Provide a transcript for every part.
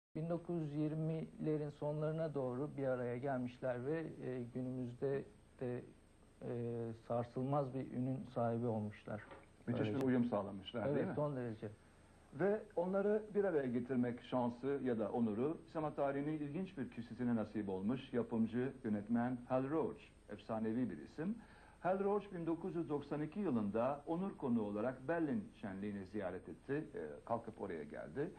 1920'lerin sonlarına doğru bir araya gelmişler ve günümüzde de sarsılmaz bir ünün sahibi olmuşlar. Müthiş bir uyum sağlamışlar, evet, değil mi? son derece. Ve onları bir araya getirmek şansı ya da onuru sinema tarihinin ilginç bir kişisine nasip olmuş yapımcı, yönetmen Hal Roach. Efsanevi bir isim. Hal Roach 1992 yılında onur konuğu olarak Berlin şenliğini ziyaret etti. Kalkıp oraya geldi.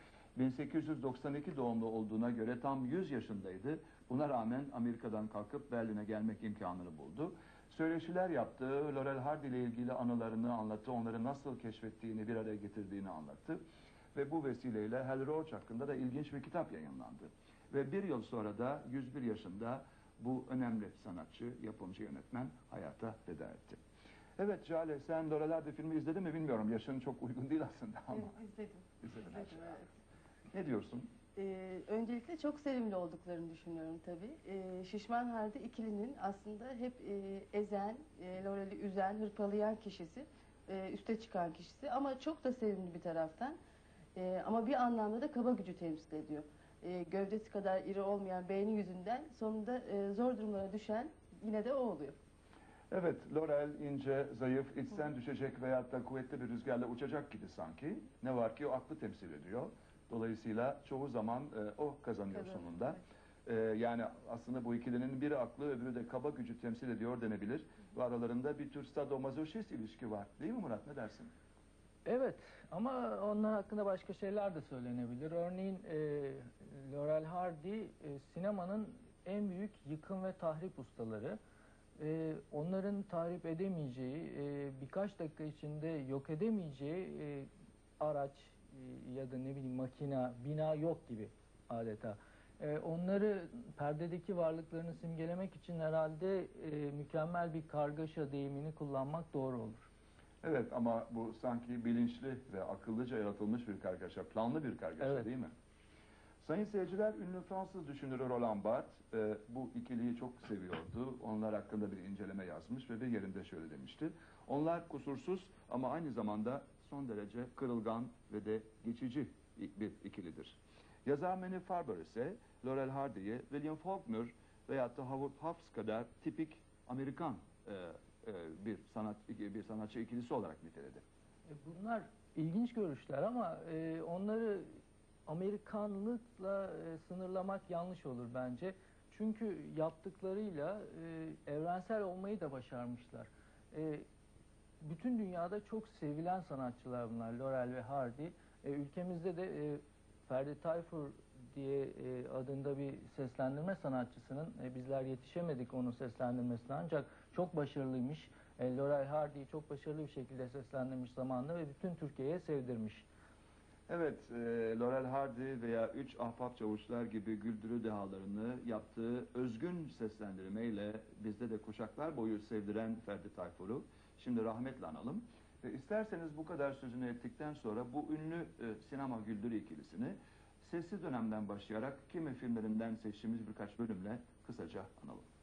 1892 doğumlu olduğuna göre tam 100 yaşındaydı. Buna rağmen Amerika'dan kalkıp Berlin'e gelmek imkanını buldu. Söyleşiler yaptı, Laurel Hardy ile ilgili anılarını anlattı, onları nasıl keşfettiğini, bir araya getirdiğini anlattı. Ve bu vesileyle Hal Roach hakkında da ilginç bir kitap yayınlandı. Ve bir yıl sonra da 101 yaşında bu önemli sanatçı, yapımcı, yönetmen hayata veda etti. Evet Jale, sen Laurel Hardy filmi izledin mi bilmiyorum. Yaşın çok uygun değil aslında ama. Evet, izledim. İzledin, Evet. Ne diyorsun? Öncelikle çok sevimli olduklarını düşünüyorum tabii. Şişman Hardy ikilinin aslında hep ezen, Laurel'i üzen, hırpalayan kişisi, üste çıkan kişisi ama çok da sevimli bir taraftan. Ama bir anlamda da kaba gücü temsil ediyor. Gövdesi kadar iri olmayan beyni yüzünden sonunda zor durumlara düşen yine de o oluyor. Evet, Laurel ince, zayıf, içten düşecek veyahut da kuvvetli bir rüzgarla uçacak gibi sanki. Ne var ki o aklı temsil ediyor. Dolayısıyla çoğu zaman o kazanıyor sonunda. Yani aslında bu ikilinin biri aklı, öbürü de kaba gücü temsil ediyor denebilir. Ve aralarında bir tür sadomazoşist ilişki var. Değil mi Murat, ne dersin? Evet, ama onlar hakkında başka şeyler de söylenebilir. Örneğin Laurel Hardy sinemanın en büyük yıkım ve tahrip ustaları. Onların tahrip edemeyeceği, birkaç dakika içinde yok edemeyeceği araç ya da ne bileyim makina, bina yok gibi adeta. Onları perdedeki varlıklarını simgelemek için herhalde mükemmel bir kargaşa deyimini kullanmak doğru olur. Evet, ama bu sanki bilinçli ve akıllıca yaratılmış bir kargaşa, planlı bir kargaşa, evet, değil mi? Sayın seyirciler, ünlü Fransız düşünürü Roland Barthes bu ikiliyi çok seviyordu. Onlar hakkında bir inceleme yazmış ve bir yerinde şöyle demişti. Onlar kusursuz ama aynı zamanda son derece kırılgan ve de geçici bir ikilidir. Yazar Manny Farber ise Laurel Hardy'yi William Faulkner veyahut da Howard Hawks kadar tipik Amerikan bir sanatçı ikilisi olarak niteledi. Bunlar ilginç görüşler ama onları Amerikanlıkla sınırlamak yanlış olur bence. Çünkü yaptıklarıyla evrensel olmayı da başarmışlar. Bütün dünyada çok sevilen sanatçılar bunlar, Laurel ve Hardy. Ülkemizde de Ferdi Tayfur diye adında bir seslendirme sanatçısının, bizler yetişemedik onun seslendirmesine ancak çok başarılıymış. Laurel Hardy'yi çok başarılı bir şekilde seslendirmiş zamanında ve bütün Türkiye'ye sevdirmiş. Evet, Laurel Hardy veya Üç Ahbap Çavuşlar gibi güldürü dehalarını yaptığı özgün seslendirmeyle bizde de kuşaklar boyu sevdiren Ferdi Tayfur'u şimdi rahmetle analım. İsterseniz bu kadar sözünü ettikten sonra bu ünlü sinema güldürü ikilisini sessiz dönemden başlayarak kimi filmlerinden seçtiğimiz birkaç bölümle kısaca analım.